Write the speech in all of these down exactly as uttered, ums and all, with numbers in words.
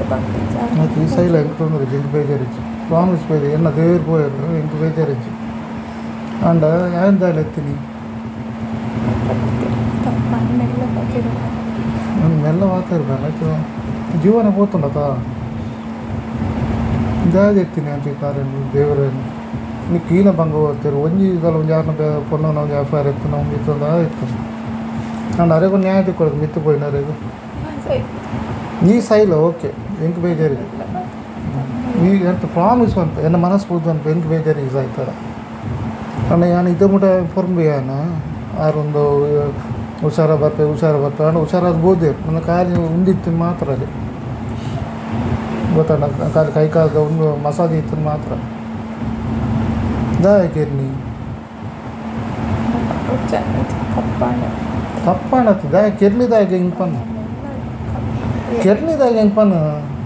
నాకు ఈ సైడ్లో ఎంకుతుంది ఇంక బేజారిచ్చు ప్రామిస్ పోయి ఎన్న దేవుడు పోయారు ఇంక బేజారిచ్చు అండ్ ఏం దాని ఎత్తిని ಮೆಲ್ಲ ಮಾತಾಡ್ಬೇಡ ಜೀವನ పోతుండత ಇದಾದ ಎತ್ತೀನಿ ಅಂತ ಕಾರನ್ನು ದೇವರನ್ನು ನೀ ಕೀನ ಭಂಗ ಹೋಗ್ತೀರಿ ಒಂಜಿ ಇದಲ್ಲ ಒಂದು ಯಾರನ್ನ ಪೊನ್ನ ನಾವು ವ್ಯಾಪಾರ ಎತ್ತು ನಾವು ಮಿತ್ತದ ಇತ್ತು ನಾನು ಅರೆಗೂ ನ್ಯಾಯ ಕೊಡೋದು ಮಿತ್ತು పోయినారేగు ನೀ ಸೈಲ ಓಕೆ ಎಂಕ್ ಬೇಜಾರಿಗೆ ನೀ ಎಂತ ಪ್ರಾಮಿಸ್ ಅಂತ ಎನ್ನ ಮನಸ್ಸು ಬುದ್ಧ ಅಂತ ಎಂಕ್ ಬೇಜಾರಿಗೆ ಸಾಯ್ತಾರ ಅಣ್ಣ ನಾನು ಇದ್ದ ಮುಟ ಪೊರ್ಬಿಯಾನ ಆರೊಂದು ಹುಷಾರ ಬರ್ತೆ ಹುಷಾರ ಬರ್ತೆ ಅಣ್ಣ ಹುಷಾರಾದ ಬೋದೆ ನನ್ನ ಕಾಲಿ ಉಂದಿತ್ತು ಮಾತ್ರ ಅಲ್ಲಿ ಗೊತ್ತಣ್ಣ ಕಾಲು ಕೈ ಕಾಲದ ಒಂದು ಮಸಾಜ್ ಇತ್ತು ಮಾತ್ರ ದಾಯಕೇರ್ನಿ ತಪ್ಪಾಣತ್ತು ದಾಯ ಕೆರ್ನಿದಾಗ ಹೆಂಗೆ ಪನ್ನ ಕೆರ್ನಿದಾಗ ಹೆಂಗೆ ಪನ್ನ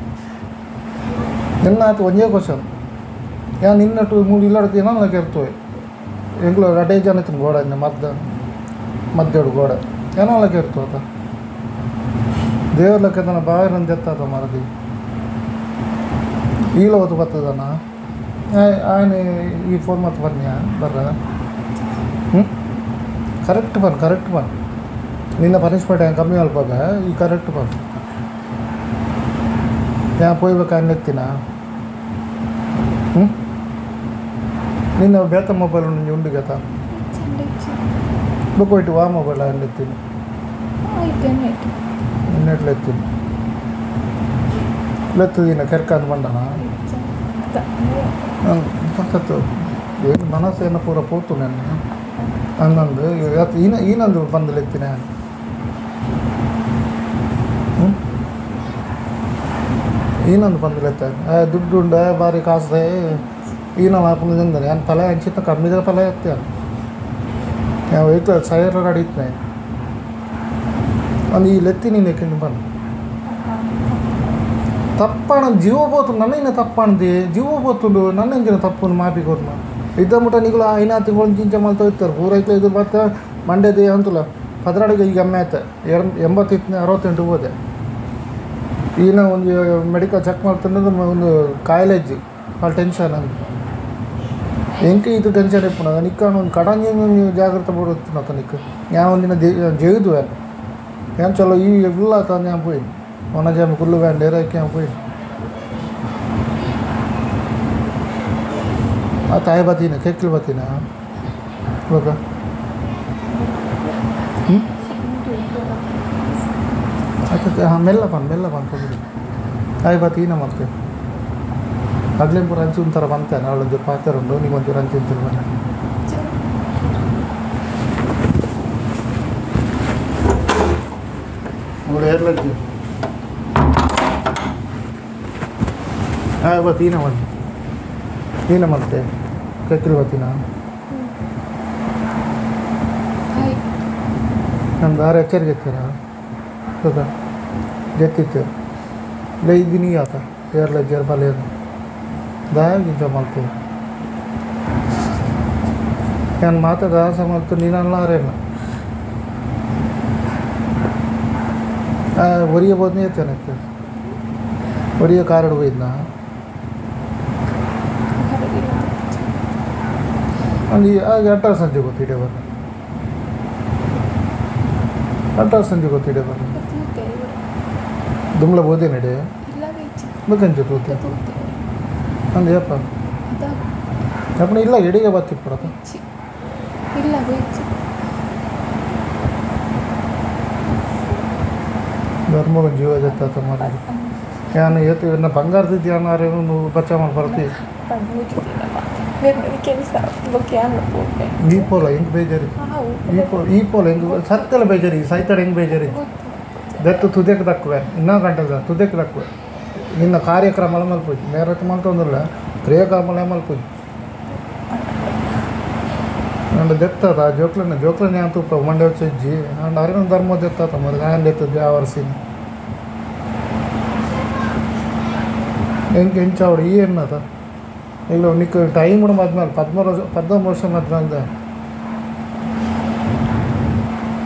ನಿನ್ನ ಆತು ಒಂದೇ ಕ್ವಶನ್ ಯಾ ನಿನ್ನಟ್ಟು ಮೂರು ಇಲ್ಲಾಡ್ತೀವಿ ನಾನು ಕೆರ್ತೋಯ್ ಎಂಗ್ಳು ಅಡೇ ಜನ ಇತ್ತು ಗೋಡ ಮದ್ದ ಮದ್ದೆಡು ಗೋಡ ಏನೋ ಅಲ್ಲ ಕೆರ್ತು ಆತ ದೇವ್ರ ಲೆಕ್ಕ ತನ ಬಾವಿ ನಂದು ಎತ್ತಾತ ಮರದಿ ಈಲ ಹೊತ್ತು ಬರ್ತದಣ್ಣ ఆయన ఈ ఫోన్ మొత్తం పని బర్రా కరెక్ట్ పని కరెక్ట్ పని నిన్న పనిష్మెంట్ ఏం కಮ್ಮಿ ಅಲ್ಪಾಗ ಈ ಕರೆಕ್ಟ್ ಪನ್ ಯಾ పోయిಬೇಕು ಅನ್ನೆತ್ತಿನ ಹ್ಞೂ ನಿನ್ನ ಬೇತ ಮೊಬೈಲ್ నుంచి ఉండి కదా బుక్ పెట్టి వా మొబైల్ ಅನ್ನೆತ್ತೀನಿ నిన్నట్లు ఎత్తిని ಎತ್ತದಿನ ಕೆರ್ಕ ಅಂದ್ಕೊಂಡಣ ಪಕ್ಕತ್ತು ಏನು ಮನಸ್ಸು ಏನೋ ಪೂರ ಪೋತು ನಾನು ಹನ್ನೊಂದು ಇವತ್ತು ಈನ ಈನೊಂದು ಬಂದು ಎತ್ತಿನ ಹ್ಞೂ ಈನೊಂದು ಬಂದು ಎತ್ತ ದುಡ್ಡು ಉಂಡ ಭಾರಿ ಕಾಸದೆ ಈನ ಹಾಕೊಂಡು ತಿಂದಾನೆ ನಾನು ಫಲ ಹಂಚಿತ್ತ ಕಮ್ಮಿದ ಫಲ ಎತ್ತೆ ನಾವು ಐತ ಸಾವಿರ ಅಡಿತ್ತೆ ಒಂದು ಈ ಲೆತ್ತಿ ನೀನು ಎಕ್ಕಿಂದು ಬಂದು ತಪ್ಪಾಣ ಜೀವ పోతుంది నన్ను అయినా తప్పంది జీవ పోతుండు నన్ను ఇంచిన తప్పును మాపి కొడున ఇద్దరు ముట్ట నీకు అయినా ತಿಂಗೊಂದು ಮಲ್ತಾ ಇರ್ತಾರೆ ಪೂರೈಕೆ ಇದು ಬರ್ತಾ ಮಂಡ್ಯದ ಅಂತಲ್ಲ ಪದರಾಡಿಗೆ ಈಗ ಅಮ್ಮೆ ಆಯ್ತು ಎರಡು ಎಂಬತ್ತಿತ್ತು ಅರವತ್ತೆಂಟು ಹೋದೆ ಈಗ ಒಂದು ಮೆಡಿಕಲ್ ಚೆಕ್ ಮಾಡ್ತಂದ್ರೆ ಒಂದು ಕಾಯಿಲೆ ಇಜ್ಜಿ ಭಾಳ ಟೆನ್ಷನ್ ಅಂತ ಎಂಕೆ ಇದು ಟೆನ್ಷನ್ ಇಪ್ಪಣ ನಿಕ್ಕ ಒಂದು ಕಡಂಜಿ ನೀವು ಜಾಗ್ರತೆ ಪಡುತ್ತೆ ನತ್ತ ನಿಕ್ಕ ಯಾವ ಒಂದಿನ ಜೇದು ಏನು ಚಲೋ ಈ ಇಲ್ಲ ತಂದು ഞാൻ പോയി mana jam kullu vendera kya koi आता है बाती ना केकल बाती ना बका हम्म अच्छा हाँ मेला पान मेला पान पकड़ी आई बाती ना मत के अगले पूरा अंचुन तरह बनते हैं ना वाले जो पाते रंडो नहीं मंचूर अंचुन तरह बना और एयर लग गया हाँ बाती ना मत ये ना मत के केकल बाती ना हम दार एचर गेते ना तो का जेती थे ले इधी नहीं आता एयर लग गया बाले दाया की जमाते यान माता दाया समझ तो नीना ला रहे ना आ वरिया बहुत नहीं अच्छा नहीं वरिया कारण हुई ना ಅಲ್ಲಿ ಆಗ ಅಟ್ಟಾರು ಸಂಜೆ ಗೊತ್ತಿದೆ ಬರ ಅಟ್ಟಾರು ಸಂಜೆ ಗೊತ್ತಿದೆ ಬರ ದುಮ್ಲ ಬೋದೆ ನಡೆ ಬೇಕಂಚೆ ತೋತೆ ಅಂದು ಯಪ್ಪ ಅಪ್ಪಣ ಇಲ್ಲ ಎಡಿಗೆ ಬತ್ತಿತ್ತು ಪಡತ ಇಲ್ಲ ಧರ್ಮಗ ಜೀವ ಜತ್ತ ಮಾರ ಯಾನು ಏತು ನಾ ಬಂಗಾರದಿದ್ದು ಯಾನಾರೆ ಬಚ್ಚ ಮಾಡಿ ಬರ್ತೀವಿ ಈ ಪೋಲ ಹೆಂಗೆ ಬೇಜಾರಿ ಈ ಪೋಲ ಈ ಪೋಲ ಹೆಂಗೆ ಸತ್ತೆಲ್ಲ ಬೇಜಾರಿ ಸೈತಾಡ ಹೆಂಗೆ ಬೇಜಾರಿ ದತ್ತು ತುದಕ್ಕೆ ದಕ್ಕುವೆ ಇನ್ನೂ ಗಂಟೆದ ತುದಕ್ಕೆ ದಕ್ಕುವೆ ನಿನ್ನ ಕಾರ್ಯಕ್ರಮ ಮಲ್ಪೋಯ್ತು ಮೇರತ್ತು ಮಲ್ತೊಂದಿಲ್ಲ ಕ್ರಿಯಾಕರ್ಮ ಮಲ್ಪೋಯ್ತು ಅಂಡ್ ದೆತ್ತದ ಜೋಕ್ಲನ್ನ ಜೋಕ್ಲನ್ನ ಅಂತ ಮಂಡ್ಯ వచ్చి ಅಂಡ್ ಅರಿನ ಧರ್ಮ ದೆತ್ತ మరి ఆయన దెత్తది ఆ వర్సిని ಹೆಂಗೆ ಹೆಂಚಾವಡು ಈ ಏನದ ಇಲ್ಲ ನಿಕ್ಕ ಟೈಮ್ ಕೂಡ ಮದ್ಮೇಲೆ ಪದ್ಮೂರು ವರ್ಷ ಪದ್ಮೂರು ವರ್ಷ ಮದ್ಮೇಲೆ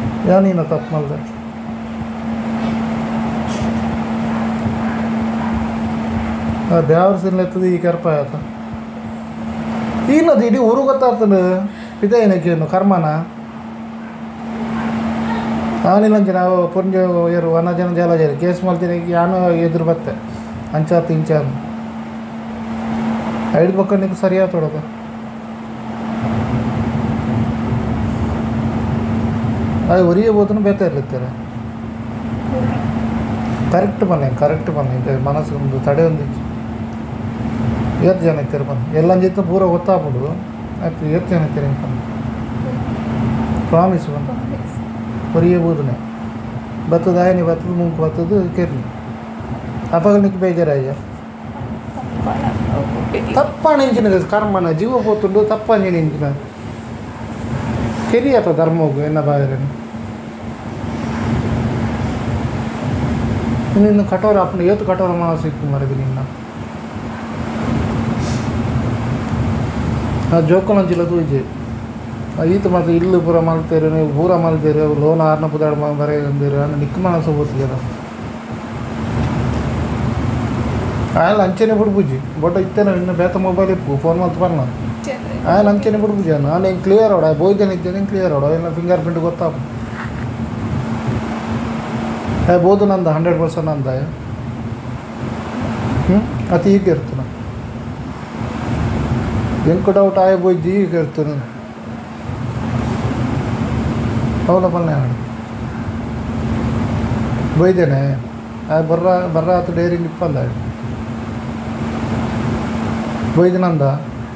ಯಾನೀನ ತಪ್ಪು ಮಲ್ದೆ ದೇವ್ರ ಎತ್ತದ ಈ ಕೆರ್ಪ ಆಯ್ತು ಈನದು ಇಡೀ ಊರು ಗೊತ್ತಾಗ್ತದೆ ಇದೇನಕ್ಕೇನು ಕರ್ಮನ ಅವನಿಲ್ಲಂಚೆ ನಾವು ಪುಂಜ ಏರು ವನ ಜನ ಜಲ ಜರಿ ಕೇಸ್ ಮಾಡ್ತೀನಿ ಯಾನು ಎದುರು ಬತ್ತೆ ಅಂಚಾತು ಇಂಚಾನು ಐದು ಮಕ್ಕಳು ನಿಂಗೆ ಸರಿಯಾಗಿ ತೊಡೋದು ಅದು ಒರಿಯ ಬೋತನು ಬೇತಾ ಇರ್ಲಿತ್ತಾರೆ ಕರೆಕ್ಟ್ ಬನ್ನಿ ಕರೆಕ್ಟ್ ಬನ್ನಿ ಮನಸ್ಸು ಒಂದು ತಡೆ ಒಂದು ಎಷ್ಟು ಜನ ಇರ್ತಾರೆ ಬನ್ನಿ ಎಲ್ಲ ಜೊತೆ ಪೂರ ಗೊತ್ತಾಗ್ಬಿಡು ಆಯ್ತು ಎಷ್ಟು ಜನ ಇರ್ತಾರೆ ಬನ್ನಿ ಪ್ರಾಮಿಸ್ ಬನ್ನಿ ಒರಿಯ ಬೋದನೆ ಬತ್ತದ ಆಯ್ನಿ ಬತ್ತದ ಮುಂಕು ಬತ್ತದು ಕೇರ್ಲಿ ಅಪ್ಪಾಗ ನಿಕ್ಕೆ ಬೇಜಾರಯ್ಯ ತಪ್ಪಾಣ ಇಂಚಿನ ಕರ್ಮನ ಜೀವ ಹೋತುಂಡು ತಪ್ಪಾಂಜಿನ ಇಂಚಿನ ಕೆರಿಯಾತ ಧರ್ಮ ಹೋಗು ಎನ್ನ ಬಾಯಿರ ನಿನ್ನ ಕಠೋರ ಅಪ್ಪನ ಏತು ಕಠೋರ ಮನಸ್ಸು ಇತ್ತು ಮರದಿ ನಿನ್ನ ಆ ಜೋಕಲಂಚಿಲ್ಲ ತೂಜೆ ಈತ ಮತ್ತು ಇಲ್ಲು ಪೂರ ಮಲ್ತೇರು ನೀವು ಪೂರ ಮಲ್ತೇರು ಲೋನ್ ಆರ್ನ ಪುದಾಡ ಬರೀ ಅಂದಿರು ಅನ್ನ ನಿಕ್ಕ ಮನಸ್ಸು ಹೋಗ್ತಿದ್ದೀರ ಆಯಲ್ಲ ಅಂಚೆನೆ ಬಿಡ್ಬುಜಿ ಬಟ್ ಇತ್ತೇನೆ ಇನ್ನು ಬೇತ ಮೊಬೈಲ್ ಇಪ್ಪು ಫೋನ್ ಮಾಡ್ತು ಬಣ್ಣ ಆಯಲ್ಲ ಅಂಚೆನೆ ಬಿಡ್ಬುಜಿ ಅನ್ನ ನಾನು ಹಿಂಗೆ ಕ್ಲಿಯರ್ ಅವಡ ಬೋಯ್ದೇನೆ ಇದ್ದೇನೆ ಕ್ಲಿಯರ್ ಅವಡ ಎಲ್ಲ ಫಿಂಗರ್ ಪ್ರಿಂಟ್ ಗೊತ್ತಾಗ ಏ ಬೋದು ನಂದ ಹಂಡ್ರೆಡ್ ಪರ್ಸೆಂಟ್ ನಂದ ಹ್ಞೂ ಅತಿ ಈಗ ಇರ್ತಾನ ಎಂಕು ಡೌಟ್ ಆಯ ಬೋಯ್ದು ಈಗ ಇರ್ತಾನೆ ಹೌದಾ ಬನ್ನಿ ಹಾಡು ಬೈದೇನೆ ಆ ಬರ್ರ ಬರ್ರ ಆತು ಡೈರಿ ನಿಪ್ಪಲ್ಲ ಬೈದಿನಂದ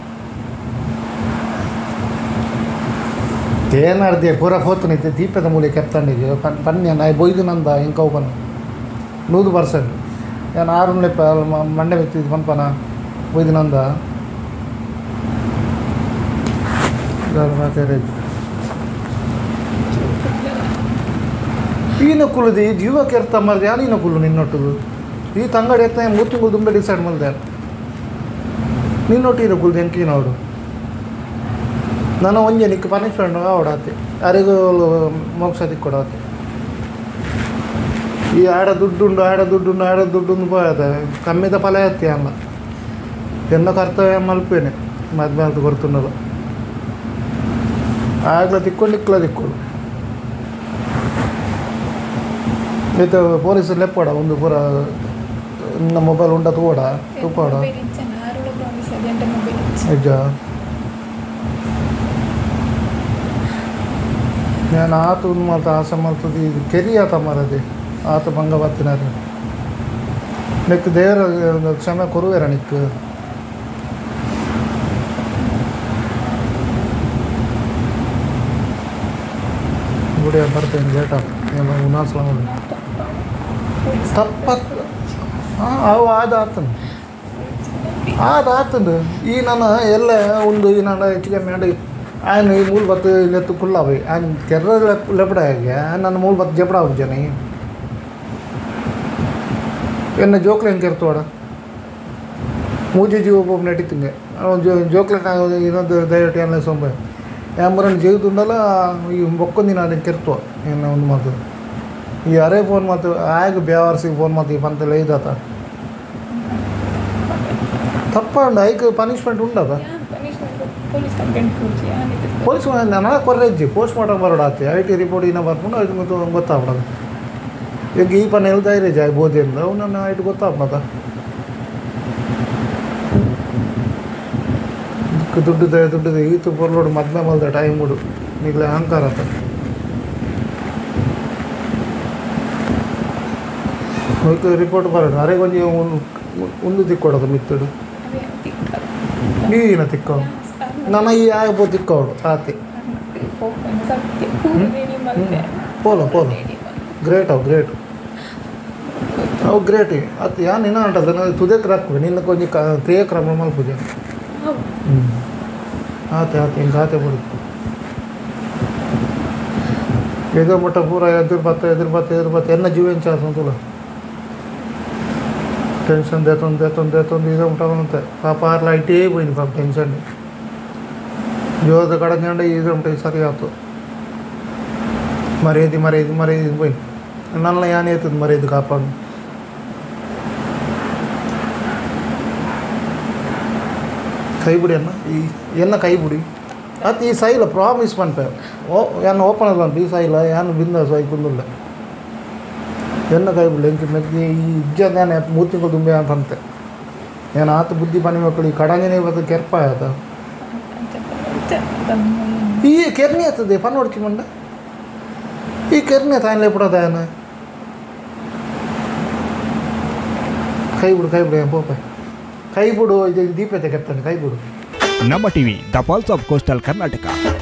ಏನಾಡ್ದೆ ಪೂರ ಹೋತನೈತೆ ದೀಪದ ಮೂಲೆ ಕೆತ್ತಂಡಿಗೆ ಪನ್ಯ ನಾ ಬೊಯ್ದಿನಂದ ಇಂಕವು ಬನ್ನ ನೂರು ಪರ್ಸೆಂಟ್ ಏನು ಆರು ಲೆಪ್ಪ ಮಂಡೆ ಬೆತ್ತಿದ್ದು ಪನ್ಪನ ಬೊಯ್ದಿನಂದ ಈನ ಕುಲದಿ ಜೀವ ಕೆರ್ತ ಮರ್ದು ಯಾನೀನ ಕುಲು ನಿನ್ನೊಟ್ಟದು ಈ ತಂಗಡಿ ಎತ್ತ ಮೂರು ತಿಂಗಳು ತುಂಬ ಡಿಸೈಡ್ ಮಲ್ದೆ ನಿನ್ನೊಟ್ಟಿರೋ ಕುಲ್ದು ಎಂಕೀನವರು ನಾನು ಒಂಜೆ ನಿಕ್ಕ ಪನಿಷ್ಮೆಂಟ್ ಅವಡಾತೆ ಯಾರಿಗೂ ಮೋಕ್ಷ ಕೊಡಾತೆ ಈ ಆಡ ದುಡ್ಡುಂಡು ಆಡ ದುಡ್ಡುಂಡು ಆಡ ದುಡ್ಡುಂಡು పోయేದ ಕಮ್ಮಿದ ಫಲ ಎತ್ತಿ ಅಲ್ಲ ಎನ್ನ ಕರ್ತವ್ಯ ಮಲ್ಪೇನೆ ಮದ್ವೆ ಅಂತ ಕೊಡ್తున్నದು ಆಗ್ಲ ತಿಕ್ಕೊಂಡು ನಿಕ್ಲ ತಿಕ್ಕೊಡು ಇದು ಪೊಲೀಸ್ ಲೆಪ್ಪೋಡ ಒಂದು ಪೂರ ನನ್ನ ಮೊಬೈಲ್ ಉಂಡ ತಗೋಡ ತೂಕೋಡ ನಿಜ ನಾನು ಆತು ಮಾತು ಆಸೆ ಮಾಡ್ತದೆ ಇದು ಕೆರಿ ಆತ ಮರದೆ ಆತ ಭಂಗ ಬರ್ತಿನಾರ ನಿಕ್ ದೇವರ ಕ್ಷಮೆ ಕೊರುವೇರ ನಿಕ್ ಗುಡಿಯ ಬರ್ತೇನೆ ಲೇಟ್ ಆಗ ಉನ್ನಾಸಲ ತಪ್ಪ ಹಾಂ ಅವು ಅದು ಆತನು ಅದು ಆತಂದು ಈ ನಾನು ಎಲ್ಲ ಒಂದು ಈ ನಾನು ಹೆಚ್ಚು ಕಮ್ಮಿ ಮಾಡಿ ఆయన ఈ మూలు బత్ నెత్తు కుల్లా పోయి ఆయన తెర్ర లేపడాగా నన్ను మూలు బత్ చెప్పడా జని ಎನ್ನ ಜೋಕ್ಲೆ ಹೆಂಗೆ ಇರ್ತೋಡ ಮೂಜಿ ಜೀವ ಒಬ್ಬ ನಡೀತಿಂಗೆ ಜೋ ಜೋಕ್ಲೆ ಇನ್ನೊಂದು ದಯವಿಟ್ಟು ಎಲ್ಲ ಸೊಂಬೆ ಯಾಂಬರನ್ನ ಜೀವದುಂಡಲ್ಲ ಈ ಬೊಕ್ಕೊಂದಿನ ಅದನ್ನು ಕೆರ್ತೋ ಏನು ಒಂದು ಮಾತು ಈ ಅರೆ ಫೋನ್ ಮಾತು ಆಗ ಬೇವಾರ್ಸಿಗೆ ಫೋನ್ ಮಾತು ಈ ಪಂತಲ್ಲ ಇದಾತ ತಪ್ಪಂಡು ಐಕ್ ಪನಿಷ್ಮೆಂಟ್ ಉಂಡದ ಪೊಲೀಸ್ ನಾನು ಕೊರ್ರೆಜ್ಜಿ ಪೋಸ್ಟ್ ಮಾರ್ಟಮ್ ಬರೋಡಾತಿ ಐ ಟಿ ರಿಪೋರ್ಟ್ ಇನ್ನ ಬರ್ಕೊಂಡು ಅದು ಗೊತ್ತಾಗ್ಬಿಡೋದು ಈಗ ಈ ಪನ ಎಲ್ಲ ಧೈರ್ಯ ಜಾಯ್ ಬೋದಿಂದ ಅವು ನನ್ನ ಐಟು ಗೊತ್ತಾಗ್ಬದ ದುಡ್ಡು ದುಡ್ಡು ಈತು ಬರ್ಲೋಡು ಮದ್ಮೆ ಮಲ್ದ ಟೈಮ್ ಮುಡು ಈಗಲೇ ಅಹಂಕಾರ ಅಂತ ಹೋಯ್ತು ರಿಪೋರ್ಟ್ ಬರೋದು ಅರೆ ಕೊಂಚ ಒಂದು ತಿಕ್ಕೊಡೋದು ಮಿತ್ತಡು ನೀನ ತಿಕ್ಕೋ ನನ್ನ ಈ ಆಗ್ಬೋ ತಿಕ್ಕೋಡು ಆತಿ ಪೋಲ ಪೋಲ ಗ್ರೇಟ್ ಅವು ಗ್ರೇಟ್ ಅವು ಗ್ರೇಟ್ ಅದು ಯಾ ನಿನ್ನ ಅಂಟದ ನಾನು ತುದಕ್ಕೆ ರಾಕ್ಬೇಕು ನಿನ್ನ ಕೊಂಚ ಕ್ರಿಯೆ ಕ್ರಮ ಮಲ್ಪೂಜೆ ಹ್ಞೂ ಆತೆ ಆತೆ ಹಿಂಗೆ ಆತೆ ಬಿಡುತ್ತೆ ಎದುರು ಮಟ್ಟ ಪೂರ ಎದುರು ಬತ್ತ ಎದುರು ಬತ್ತ ಎದುರು ಬತ್ತ ಎನ್ನ ಜೀವ ಚಾಸ ತುಲ ಟೆನ್ಷನ್ ದೇತೊಂದು ದೇತೊಂದು ದೇತೊಂದು ಇದೇ ಮಟ್ಟ ಬಂತೆ ಪಾಪ ಆರು ಲೈಟೇ పోయింది ಪಾಪ ಟೆನ್ಷನ್ ಜೋದ ಕಡಂಜಂಡ ಇದು ಮಟ್ಟ ಸರಿ ಆಯ್ತು ಮರ್ಯಾದೆ ಮರ್ಯಾದೆ ಮರ್ಯಾದೆ పోయింది ನನ್ನ ಯಾನೇ ಆಯ್ತದ ಮರ್ಯಾದೆ ಕಾಪಾಡು ಕೈ ಬಿಡಿ ಅನ್ನ ಈ ಎನ್ನ ಕೈ ಬಿಡಿ ಅದು ಈ ಸೈಲ ಪ್ರಾಮಿಸ್ ಪಂಪೆ ಓ ಏನು ಓಪನ್ ಅಲ್ಲ ಈ ಸೈಲ ಏನು ಬಿಂದ ಸೈ ಕುಂದಿಲ್ಲ ಎನ್ನ ಕೈ ಬಿಡಿ ಎಂಕಿ ಮೆಕ್ಕಿ ಈ ಇಜ್ಜದೇನೆ ಮೂರು ತಿಂಗಳು ತುಂಬೆ ಅಂತಂತೆ ಏನು ಆತ ಬುದ್ಧಿ ಪನಿ ಮಕ್ಕಳು ಈ ಕಡಂಜನೆ ಇವತ್ತು ಕೆರ್ಪ ಆಯ್ತ ಈ ಕೆರ್ನಿ ಆಗ್ತದೆ ಪನ್ ಹೊಡ್ಚಿ ಮಂಡ ಈ ಕೆರ್ನಿ ತಾಯಿಲೆ ಬಿಡೋದೇನ ಕೈ ಬಿಡು ಕೈ ಬಿಡು ಪೋಪ ಕೈ ಬಿಡು ಇದು ದೀಪತೆ ಕೆತ್ತಾನೆ ಕೈ ಬಿಡು ನಮ್ಮ TV the pulse of coastal Karnataka.